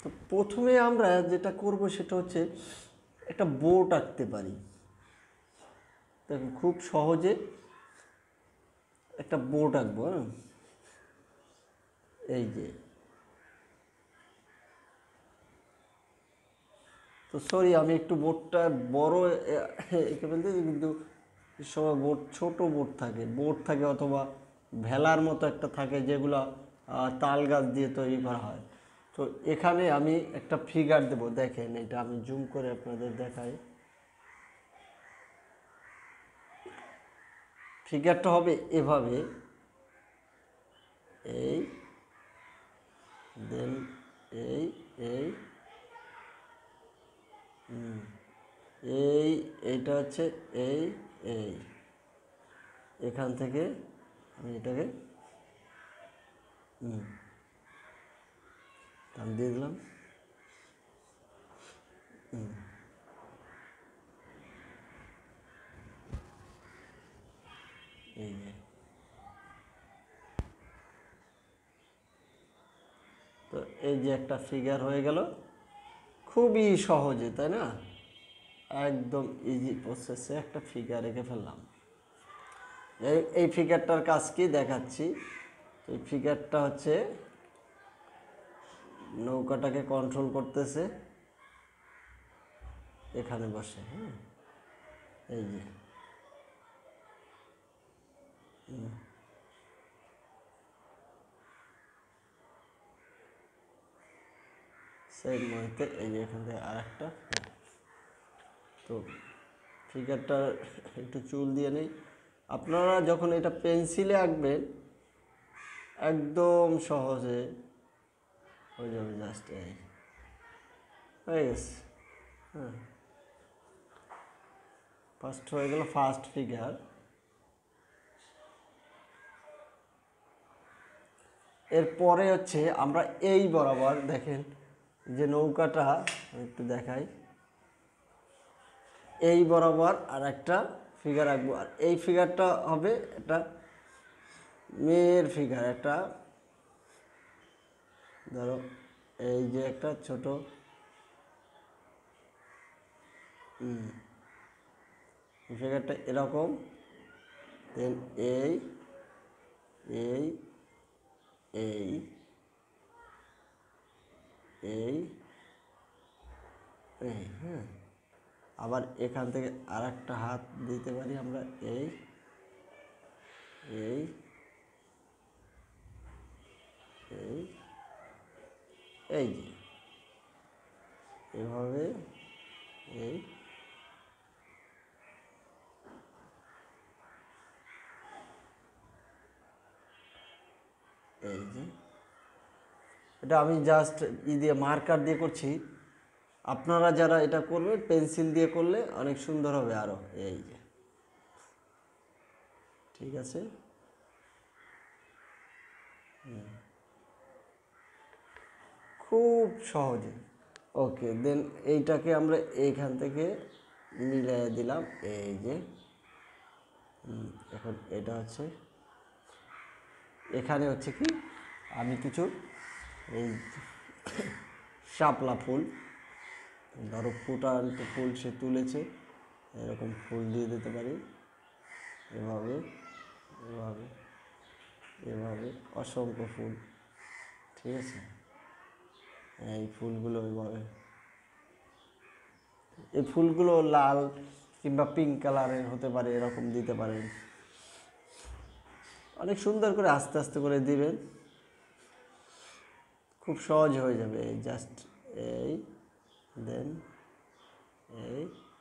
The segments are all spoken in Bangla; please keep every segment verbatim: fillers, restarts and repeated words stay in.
তো প্রথমে আমরা যেটা করব সেটা হচ্ছে একটা বোট আঁকতে পারি। দেখুন খুব সহজে একটা বোট আঁকবো। হ্যাঁ, এই যে, তো সরি আমি একটু বোটটা বড় এঁকে ফেলতেছি, কিন্তু সময় বোট ছোট বোট থাকে, বোট থাকে অথবা ভেলার মতো একটা থাকে যেগুলো তাল গাছ দিয়ে তৈরি করা হয়। তো এখানে আমি একটা ফিগার দেব, দেখেন এটা আমি জুম করে আপনাদের দেখাই। ফিগারটা হবে এভাবে, এই দেন এই এই এই এইটা হচ্ছে এই এই এখান থেকে আমি এটাকে হুম টান দিয়ে দিলাম। এই যে, তো এই যে একটা ফিগার হয়ে গেল, খুবই সহজে, তাই না? একদম ইজি প্রসেসে একটা ফিগার এঁকে ফেললাম। এই এই ফিগারটার কাজ কি দেখাচ্ছি। এই ফিগারটা হচ্ছে নৌকাটাকে কন্ট্রোল করতেছে এখানে বসে। হ্যাঁ, এই যে, সেই মুহূর্তে এই যে এখান থেকে আর একটা, তো ফিগারটা একটু চুল দিয়ে নেই। আপনারা যখন এটা পেন্সিলে আঁকবেন একদম সহজে হয়ে যাবে, জাস্ট এই হয়ে গেছে। হ্যাঁ, ফার্স্ট হয়ে গেল ফার্স্ট ফিগার। এরপরে হচ্ছে আমরা এই বরাবর দেখেন যে নৌকাটা একটু দেখাই, এই বরাবর আর একটা ফিগার আঁকবো। আর এই ফিগারটা হবে একটা মেয়ের ফিগার, একটা ধরো এই যে একটা ছোট ফিগারটা এরকম, দেন এই এই এই এই এই হ্যাঁ, আবার এখান থেকে আর একটা হাত দিতে পারি আমরা, এই এই এই এই যে এভাবে এই এই যে, এটা আমি জাস্ট ই দিয়ে মার্কার দিয়ে করছি। আপনারা যারা এটা করবেন পেন্সিল দিয়ে করলে অনেক সুন্দর হবে আরও। এই যে, ঠিক আছে, খুব সহজে। ওকে, দেন এইটাকে আমরা এইখান থেকে মিলাই দিলাম, এই যে এখন এটা হচ্ছে, এখানে হচ্ছে কি আমি কিছু এই শাপলা ফুল, ধরো ফুটান্ত ফুল সে তুলেছে, এরকম ফুল দিয়ে দিতে পারি, এভাবে এভাবে এভাবে অসংখ্য ফুল, ঠিক আছে। এই ফুলগুলো এভাবে, এই ফুলগুলো লাল কিংবা পিঙ্ক কালারের হতে পারে, এরকম দিতে পারেন। অনেক সুন্দর করে আস্তে আস্তে করে দিবেন, খুব সহজ হয়ে যাবে। এই জাস্ট এই দেন এই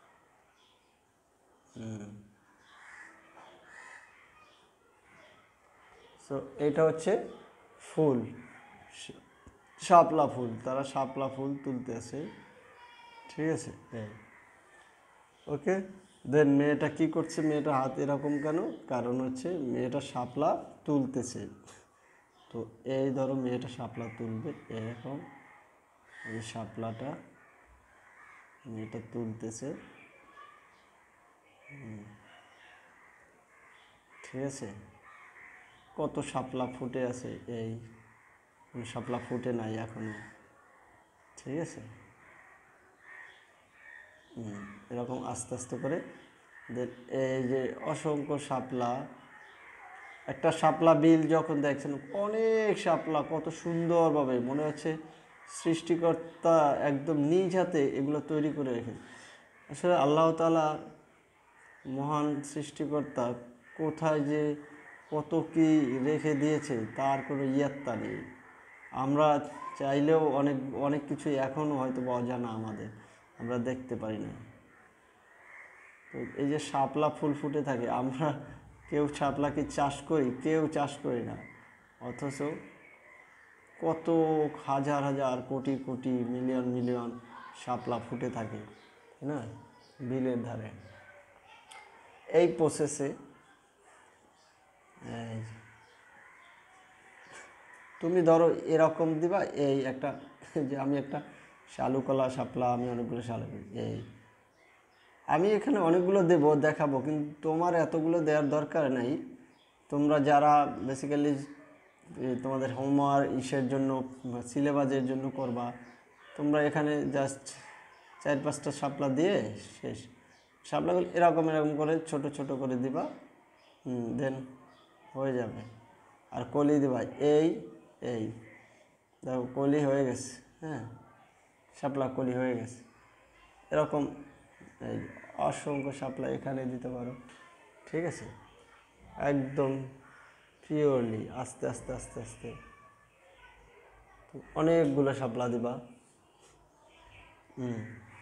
হুম সো এটা হচ্ছে ফুল, শাপলা ফুল, তারা শাপলা ফুল তুলতেছে, ঠিক আছে। ওকে, দেন মেয়েটা কি করছে, মেয়েটা হাত এরকম কেন, কারণ হচ্ছে মেয়েটা শাপলা তুলতেছে। তো এই ধরো মেয়েটা শাপলা তুলবে, এরকম এই শাপলাটা মেয়েটা তুলতেছে, ঠিক আছে। কত শাপলা ফুটে আছে, এই শাপলা ফুটে নাই এখনো, ঠিক আছে, এরকম আস্তে আস্তে করে দেন এই যে অসংখ্য শাপলা, একটা শাপলা বিল যখন দেখছেন অনেক শাপলা, কত সুন্দরভাবে মনে হচ্ছে সৃষ্টিকর্তা একদম নিজ হাতে এগুলো তৈরি করে রেখেছে। আসলে আল্লাহ তাআলা মহান সৃষ্টিকর্তা কোথায় যে কত কি রেখে দিয়েছে তার কোনো ইয়াত্তা নেই। আমরা চাইলেও অনেক অনেক কিছু এখনও হয়তো অজানা আমাদের, আমরা দেখতে পারি না। তো এই যে শাপলা ফুল ফুটে থাকে, আমরা কেউ শাপলাকে চাষ করি, কেউ চাষ করি না, অথচ কত হাজার হাজার কোটি কোটি মিলিয়ন মিলিয়ন শাপলা ফুটে থাকে, তাই না, বিলের ধারে। এই প্রসেসে তুমি ধরো এরকম দিবা, এই একটা যে আমি একটা শালুকলা শাপলা, আমি অনেকগুলো শালু এই আমি এখানে অনেকগুলো দেবো দেখাবো, কিন্তু তোমার এতগুলো দেওয়ার দরকার নেই। তোমরা যারা বেসিক্যালি তোমাদের হোমওয়ার্ক ইসের জন্য সিলেবাসের জন্য করবা, তোমরা এখানে জাস্ট চার পাঁচটা শাপলা দিয়ে শেষ। শাপলাগুলো এরকম এরকম করে ছোট ছোট করে দিবা, হুম দেন হয়ে যাবে। আর কলি দিবা, এই এই দেখো কলি হয়ে গেছে, হ্যাঁ শাপলা কলি হয়ে গেছে। এরকম এই অসংখ্য শাপলা এখানে দিতে পারো, ঠিক আছে, একদম পিওরলি আস্তে আস্তে আস্তে আস্তে অনেকগুলো শাপলা দিবা। হুম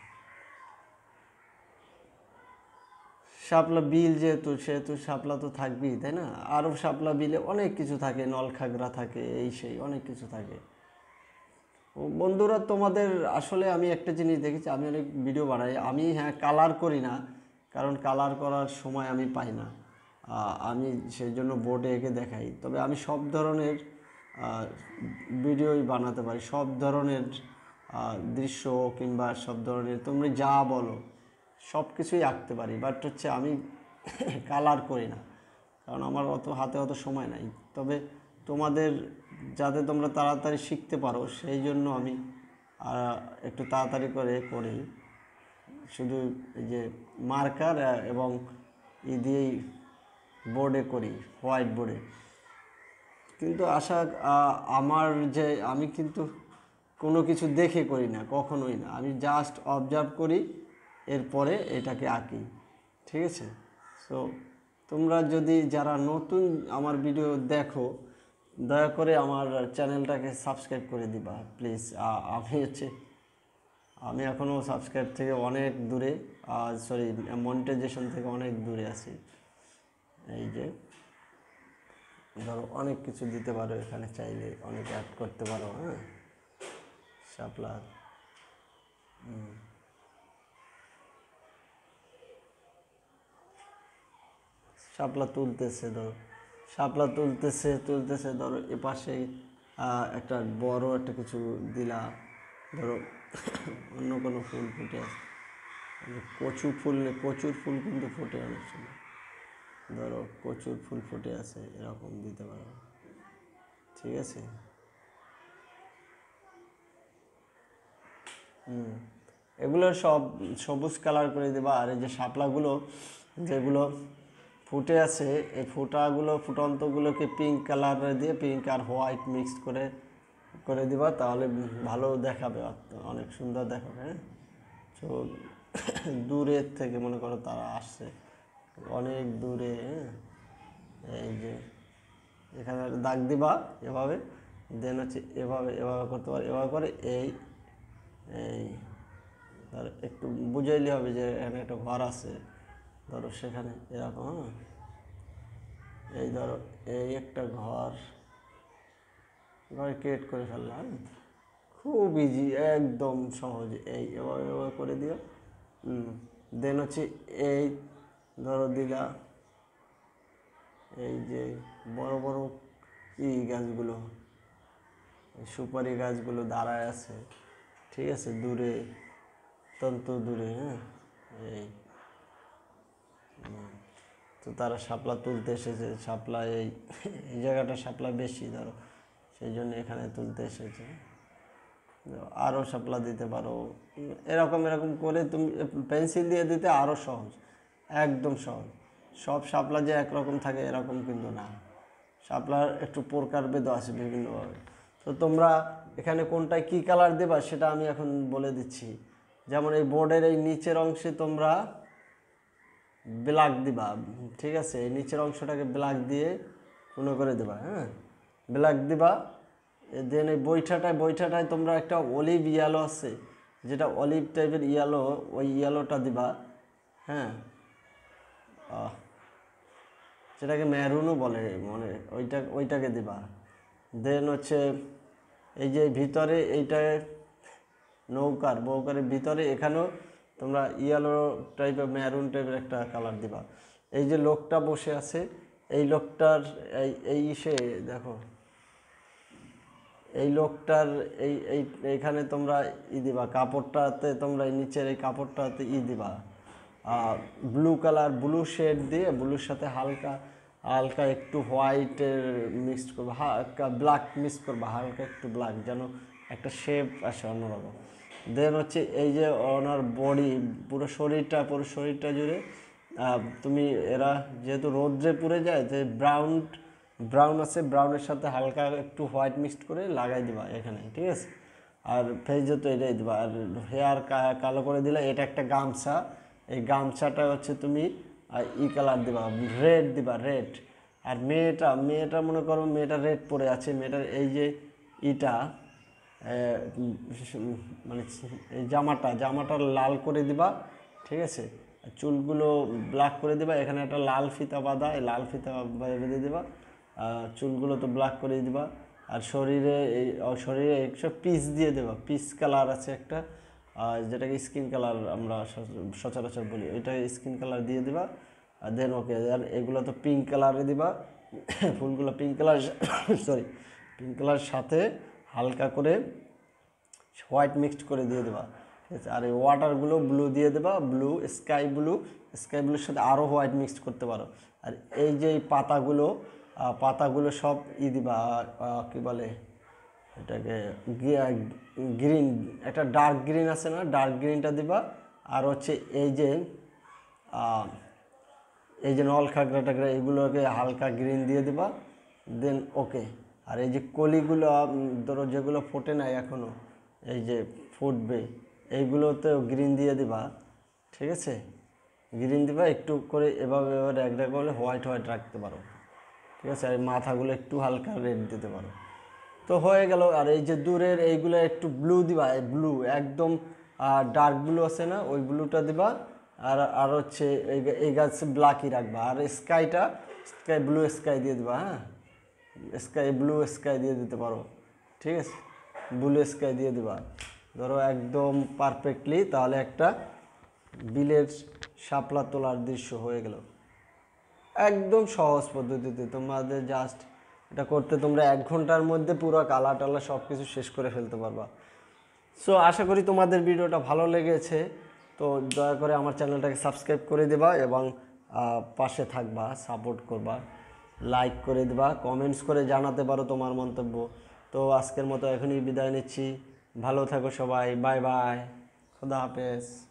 শাপলা বিল যেহেতু, সেহেতু শাপলা তো থাকবেই, তাই না। আরও শাপলা বিলে অনেক কিছু থাকে, নলখাগড়া থাকে, এই সেই অনেক কিছু থাকে। ও বন্ধুরা, তোমাদের আসলে আমি একটা জিনিস দেখেছি, আমি অনেক ভিডিও বানাই, আমি হ্যাঁ কালার করি না, কারণ কালার করার সময় আমি পাই না, আমি সেই জন্য বোর্ডে এঁকে দেখাই। তবে আমি সব ধরনের ভিডিওই বানাতে পারি, সব ধরনের দৃশ্য কিংবা সব ধরনের তুমি যা বলো সব কিছুই আঁকতে পারি, বাট হচ্ছে আমি কালার করি না, কারণ আমার অত হাতে অত সময় নাই। তবে তোমাদের যাতে তোমরা তাড়াতাড়ি শিখতে পারো সেই জন্য আমি একটু তাড়াতাড়ি করে করি, শুধু এই যে মার্কার এবং ই দিয়েই বোর্ডে করি, হোয়াইট বোর্ডে। কিন্তু আশা আমার যে আমি কিন্তু কোনো কিছু দেখে করি না, কখনোই না, আমি জাস্ট অবজার্ভ করি, এরপরে এটাকে আঁকি, ঠিক আছে। সো তোমরা যদি যারা নতুন আমার ভিডিও দেখো, দয়া করে আমার চ্যানেলটাকে সাবস্ক্রাইব করে দিবা প্লিজ। আমি হচ্ছে আমি এখনও সাবস্ক্রাইব থেকে অনেক দূরে, সরি মনিটাইজেশন থেকে অনেক দূরে আছি। এই যে ধরো অনেক কিছু দিতে পারো এখানে, চাইলে অনেক অ্যাড করতে পারো, হ্যাঁ শাপলা। শাপলা তুলতেছে, ধরো শাপলা তুলতেছে তুলতেছে ধরো এপাশে একটা বড় একটা কিছু দিলা, ধরো অন্য কোনো ফুল ফুটে আছে, কচু ফুল, কচুর ফুল কিন্তু ফুটে অনেক সময়, ধরো কচুর ফুল ফুটে আছে, এরকম দিতে পারো, ঠিক আছে। হুম এগুলো সব সবুজ কালার করে দেবা। আর এই যে শাপলাগুলো যেগুলো ফুটে আছে, এই ফুটাগুলো ফুটন্তগুলোকে পিঙ্ক কালার দিয়ে, পিঙ্ক আর হোয়াইট মিক্স করে করে দিবা, তাহলে ভালো দেখাবে, অনেক সুন্দর দেখাবে, হ্যাঁ। তো দূরের থেকে মনে করো তারা আসছে অনেক দূরে, হ্যাঁ এই যে এখানে দাগ দিবা এভাবে, দেন হচ্ছে এভাবে এভাবে করতে পারো, এভাবে করে এই এই আর একটু বুঝাইলে হবে যে এখানে একটা ঘর আছে, ধরো সেখানে এরকম, হ্যাঁ এই ধরো এই একটা ঘর ঘর ক্রিয়েট করে ফেললাম, খুব ইজি, একদম সহজ, এই এভাবে এভাবে করে দিও। দেন হচ্ছে এই ধরো দিলা, এই যে বড় বড় ই গাছগুলো, সুপারি গাছগুলো দাঁড়ায় আছে, ঠিক আছে, দূরে অত্যন্ত দূরে, হ্যাঁ এই তো তারা শাপলা তুলতে এসেছে, শাপলা এই এই জায়গাটা শাপলা বেশি ধরো, সেই জন্য এখানে তুলতে এসেছে। আরও শাপলা দিতে পারো, এরকম এরকম করে তুমি পেন্সিল দিয়ে দিতে আরও সহজ, একদম সহজ। সব শাপলা যে একরকম থাকে এরকম কিন্তু না, শাপলার একটু প্রকারভেদ আছে বিভিন্নভাবে। তো তোমরা এখানে কোনটায় কী কালার দেবা সেটা আমি এখন বলে দিচ্ছি। যেমন এই বোর্ডের এই নিচের অংশে তোমরা ব্ল্যাক দিবা, ঠিক আছে, এই নিচের অংশটাকে ব্ল্যাক দিয়ে পুরো করে দেবা, হ্যাঁ ব্ল্যাক দিবা। দেন এই বৈঠাটায় বৈঠাটায় তোমরা একটা অলিভ ইয়েলো আছে, যেটা অলিভ টাইপের ইয়েলো, ওই ইয়েলোটা দিবা, হ্যাঁ যেটাকে মেরুনও বলে মনে, ওইটা ওইটাকে দিবা। দেন হচ্ছে এই যে ভিতরে এইটায় নৌকার বৌকারের ভিতরে এখানেও তোমরা ইয়েলো টাইপের মেরুন টাইপের একটা কালার দিবা। এই যে লোকটা বসে আছে, এই লোকটার এই এই ইসে দেখো, এই লোকটার এই এই এইখানে তোমরা ই দিবা, কাপড়টাতে তোমরা এই নিচের এই কাপড়টাতে ই দিবা ব্লু কালার, ব্লু শেড দিয়ে ব্লুর সাথে হালকা হালকা একটু হোয়াইটের মিক্স করবা, হালকা ব্ল্যাক মিক্স করবা, হালকা একটু ব্ল্যাক, যেন একটা শেপ আসে অন্যরকম। দেন হচ্ছে এই যে ওনার বডি পুরো শরীরটা পুরো শরীরটা জুড়ে তুমি এরা যেহেতু রোদ্রে পুড়ে যায়, যে ব্রাউন ব্রাউন আছে, ব্রাউনের সাথে হালকা একটু হোয়াইট মিক্সড করে লাগাই দিবা এখানে, ঠিক আছে। আর ফেজে তো এটাই দিবা। আর হেয়ার কালো করে দিলে এটা একটা গামছা, এই গামছাটা হচ্ছে তুমি ই কালার দিবা, রেড দিবা, রেড। আর মেয়েটা মেয়েটা মনে করো মেয়েটা রেড পরে আছে, মেয়েটার এই যে ইটা মানে এই জামাটা জামাটা লাল করে দিবা, ঠিক আছে। চুলগুলো ব্ল্যাক করে দিবা, এখানে একটা লাল ফিতা বাঁধা, এই লাল ফিতা বেঁধে দিবা, চুলগুলো তো ব্ল্যাক করে দিবা। আর শরীরে এই শরীরে একশো পিস দিয়ে দেবা, পিস কালার আছে একটা, যেটাকে স্কিন কালার আমরা সচরাচর বলি, ওইটা স্কিন কালার দিয়ে দিবা। আর দেন ওকে, আর এগুলো তো পিঙ্ক কালারে দিবা, ফুলগুলো pink colour sorry pink colour সাথে হালকা করে হোয়াইট মিক্সড করে দিয়ে দেবা, ঠিক আছে। আর এই ওয়াটারগুলো ব্লু দিয়ে দেবা, ব্লু স্কাই ব্লু, স্কাই ব্লুর সাথে আরও হোয়াইট মিক্সড করতে পারো। আর এই যে এই পাতাগুলো পাতাগুলো সব ই দিবা, কী বলে এটাকে, গ্রিন, একটা ডার্ক গ্রিন আছে না, ডার্ক গ্রিনটা দিবা। আর হচ্ছে এই যে এই যে নল খাগড়া টাগড়া এগুলোকে হালকা গ্রিন দিয়ে দিবা, দেন ওকে। আর এই যে কলিগুলো ধরো যেগুলো ফোটে নাই এখনও, এই যে ফুটবে, এইগুলোতেও গ্রিন দিয়ে দিবা, ঠিক আছে। গ্রিন দিবা একটু করে, এভাবে এভাবে একটা করলে হোয়াইট হোয়াইট রাখতে পারো, ঠিক আছে। আর মাথাগুলো একটু হালকা রেড দিতে পারো, তো হয়ে গেল। আর এই যে দূরের এইগুলো একটু ব্লু দিবা, এই ব্লু একদম ডার্ক ব্লু আছে না, ওই ব্লুটা দিবা। আর আর হচ্ছে এই এই গাছে ব্ল্যাকই রাখবা। আর স্কাইটা স্কাই ব্লু স্কাই দিয়ে দিবা, হ্যাঁ স্কাই ব্লু স্কাই দিয়ে দিতে পারো, ঠিক আছে, ব্লু স্কাই দিয়ে দিবা ধরো একদম পারফেক্টলি। তাহলে একটা বিলের শাপলা তোলার দৃশ্য হয়ে গেল, একদম সহজ পদ্ধতিতে। তোমাদের জাস্ট এটা করতে তোমরা এক ঘন্টার মধ্যে পুরো কালা টালা সব কিছু শেষ করে ফেলতে পারবা। সো আশা করি তোমাদের ভিডিওটা ভালো লেগেছে। তো দয়া করে আমার চ্যানেলটাকে সাবস্ক্রাইব করে দেবা এবং পাশে থাকবা, সাপোর্ট করবা, লাইক করে দেবা, কমেন্টস করে জানাতে পারো তোমার মন্তব্য। তো আজকের মতো এখনই বিদায় নিচ্ছি, ভালো থাকো সবাই, বাই বাই, খোদা হাফেজ।